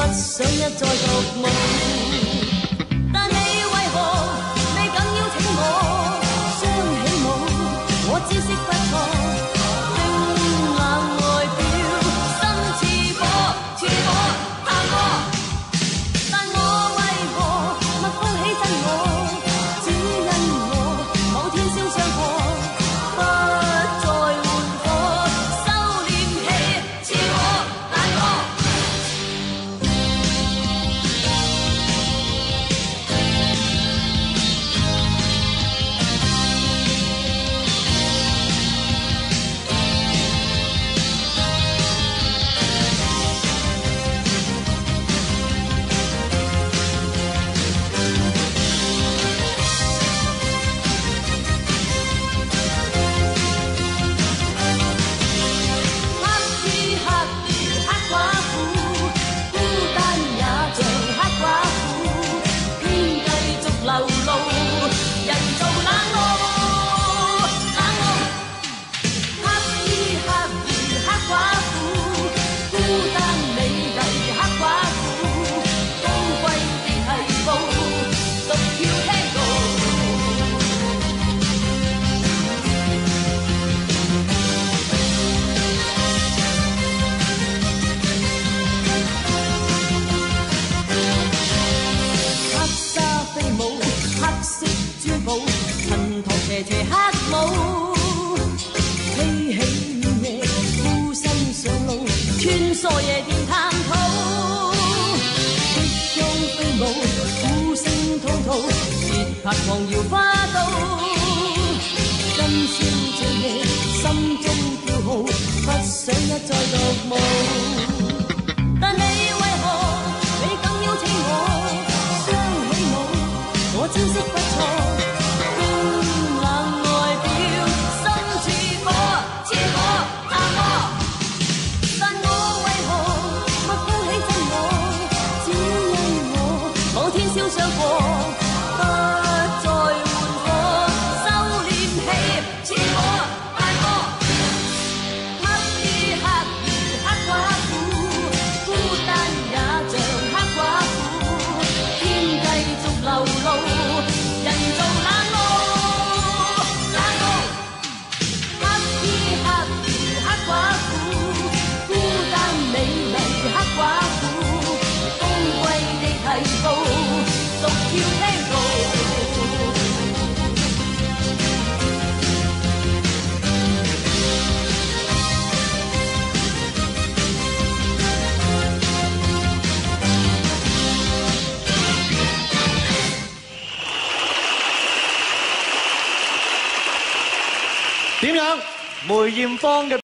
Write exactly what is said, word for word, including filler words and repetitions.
想一再獨舞。但你為何未敢邀請我雙起舞？我招式不錯。 襯托斜斜黑舞，披起夜，孤身上路，穿梭夜店探討。激裝飛舞，鼓聲滔滔，節拍狂搖花刀。今宵這夜，心中驕傲，不想一再獨舞。但你為何未敢邀請我雙起舞？我招式不錯。 點樣？梅艷芳嘅。